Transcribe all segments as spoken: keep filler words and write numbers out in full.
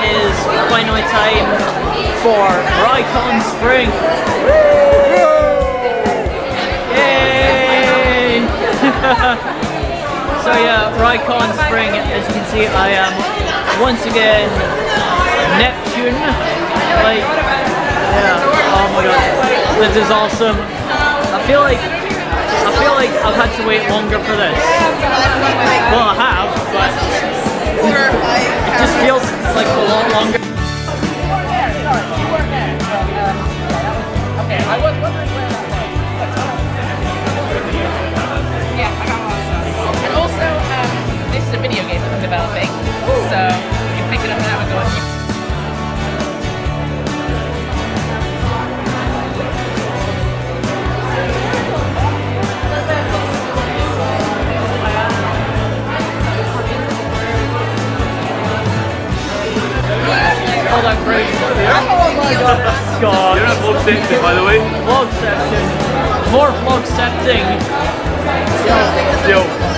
is finally time for Rycon Spring. Yay! So yeah, Rycon Spring, as you can see, I am once again Neptune. Like, yeah, oh my god, this is awesome. I feel like, I feel like I've had to wait longer for this. Well, I have, but it just feels like a lot longer. Okay, I was wondering where that was. Yeah, I got a lot of stuff. And also, um, this is a video game that I'm developing, so you can pick it up and have a go at you. Oh, that great. Oh my god. God. You're at vlog section, by the way. Vlog section. More vlog setting. Yo.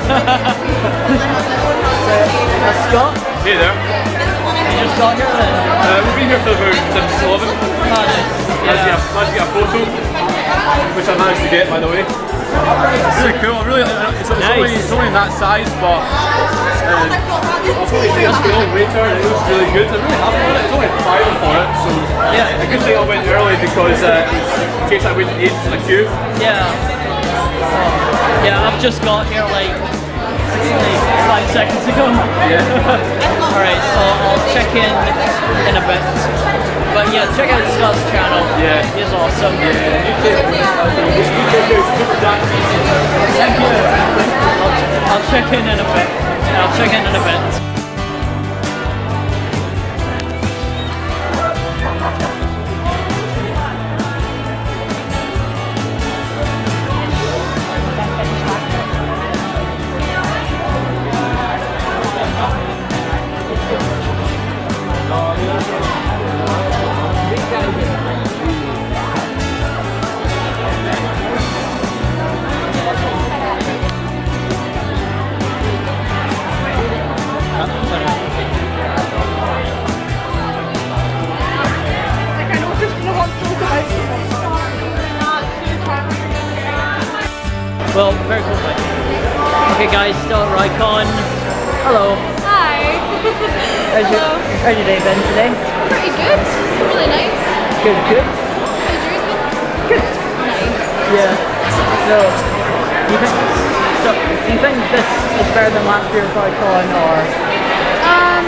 uh, Scott? Hey there. You just got here then? Uh, we've been here for about since eleven. Oh, nice. Managed to Yeah. get, managed to get a photo, which I managed to get, by the way. Really cool. Really, it's, it's, Nice. only, it's only in that size, but um, I'll probably take a scroll later. And it looks really good. I'm really happy with it. It's only five for it, so Yeah. a good thing I went early because uh, in case I waited ages in a queue. Yeah. Oh. Yeah, I've just got here like, like five seconds ago. Yeah. Alright, so I'll check in in a bit. But yeah, check out Scott's channel. Yeah. He's awesome. Yeah. Thank you. I'll, I'll check in in a bit. I'll check in in a bit. Well, very cool thing. Okay guys, still at Rycon. Hello. Hi. How's your, how's your day been today? Pretty good. Really nice. Good, good. How's yours been? Good. Nice. Yeah. So, you think, so, do you think this is better than last year's Rycon or? Um.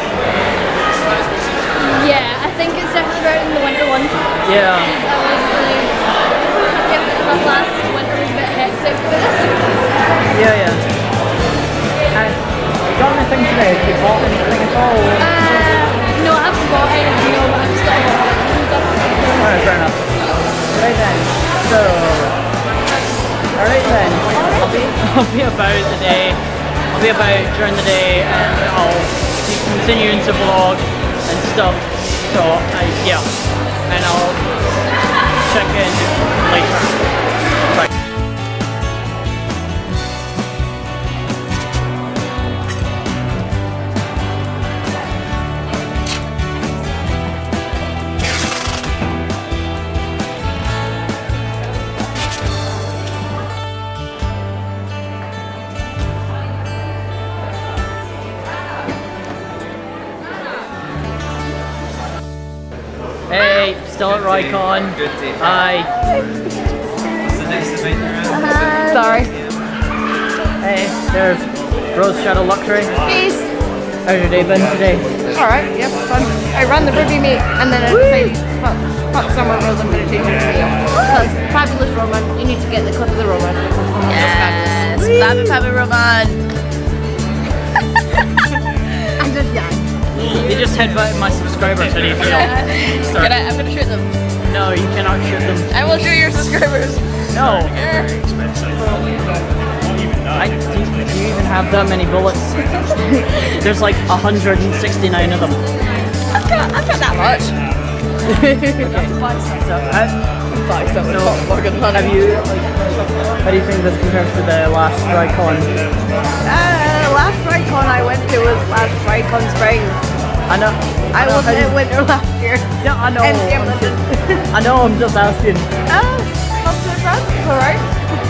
Yeah, I think it's definitely better than the winter one. Yeah. I was really happy with last winter was a bit hectic for this. Yeah, yeah. And you got anything today? Have you bought anything at all? Uh, no, I haven't bought anything, no, but I've just got a lot of stuff. Alright, fair enough. Right then, so... Alright then, I'll be, I'll be about the day. I'll be about during the day and I'll be continuing to vlog and stuff. So, uh, yeah. And I'll check in later. Bye. Hey, still at Rycon. Good day. Hi. What's the next event you're at? Uh, Sorry. Hey, there's Rose Shadow Luxury. Peace. How's your day been today? Alright, yep, fun. I ran the Ruby meet and then I decided fuck, fuck Summer Rose, I'm gonna change it to Neo. Because Fabulous Roman, you need to get the clip of the Roman. Yes, Fabi Fabi Roman. I'm just young. You just headbutted my subscribers, how do you feel? Can I, I'm gonna shoot them. No, you cannot shoot them. I will shoot your subscribers. No. I, do, you, do you even have that many bullets? There's like one hundred sixty-nine of them. I've got, I've got that much. Okay. So, uh, Buy something. No. Fucking honey. have you, like, how do you think this compares to the last Rycon? Uh, last Rycon I went to was last Rycon Spring. I know. I know wasn't how at you- winter last year. Yeah, I know. M C M I'm London. just- I know. I'm just asking. Oh, up to the front. Alright.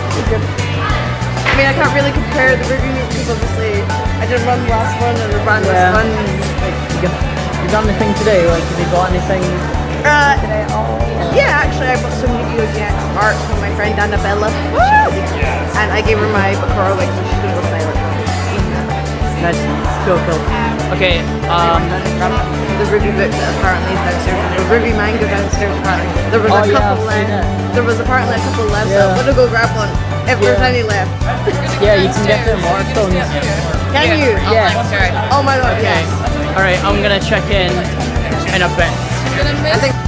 I mean, I can't really compare the review because obviously I didn't run the last one and I ran this Yeah. one. You got, you got anything today? Like, have you got anything Uh, today at all? yeah, actually, I bought some new D O G X art from my friend Annabella. And I gave her my Bakura wig, so she's gonna go play with it. Nice. Cool, cool. Okay. Um. From the Ruby book that apparently is downstairs, the Ruby manga downstairs apparently. There was Oh, a yeah, couple I've seen left. it. There was apparently a couple left, so Yeah. I'm gonna go grab one if there's Yeah. any left. Yeah, you can get them Waterstones. Can you? Yeah. Okay. Oh my god, Okay. yes. All right. I'm gonna check in in a bit. I think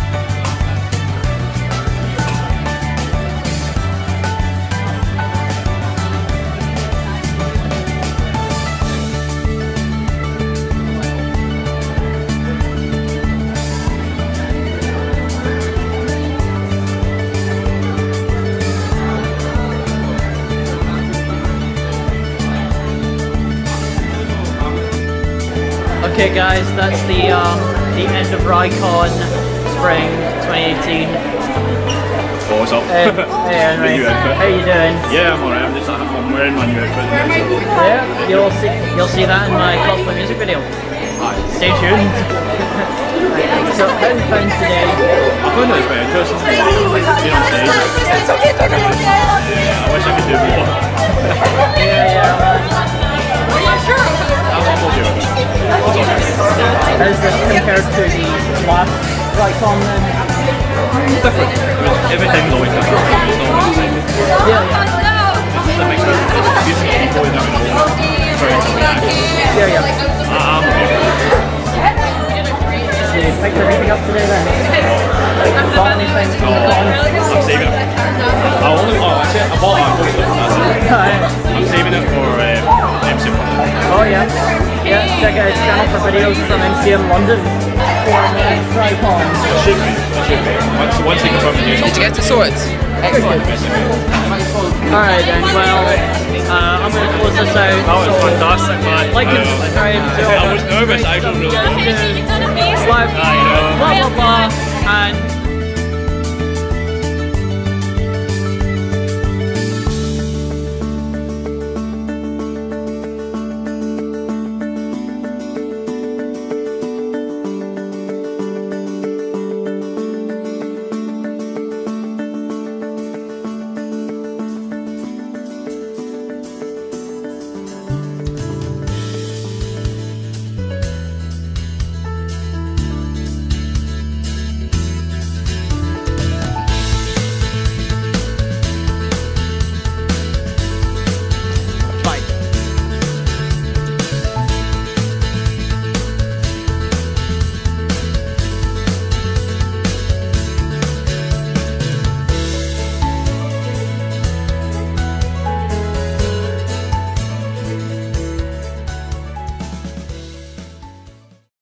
Okay, guys, that's the um the end of Rycon Spring twenty eighteen. Oh, what's up? Hey, hey Henry, The new outfit. how you doing? Yeah, I'm alright. I'm just I'm wearing my new outfit. Yeah, you'll see you'll see that in my cosplay music video. Stay tuned. So, how have you found today? I found it very interesting. Being on stage. Yeah, I wish I could do more. Yeah, yeah. I'm almost here. How's this compared to the last Rycon then? Different. I mean, everything's always different. It's not always the same. Yeah, yeah. It's just a mix of beautiful people in every moment. Very international. Yeah, yeah. I'm okay. So you picked everything up today then? Like, got anything from the con? I'm saving it. I only, oh, actually, I bought a poster. That's it. I'm saving it for um, M C M London. Oh yeah. Yeah, check out his channel for videos from M C M London for the next Rycon. It should be. It should be. Once, once they confirm the news, Did you get the swords? Excellent. Alright then, well, uh, I'm gonna close this out. That was so fantastic, man. like I and know. subscribe to I was nervous, I don't know. Live, I know. blah blah blah, and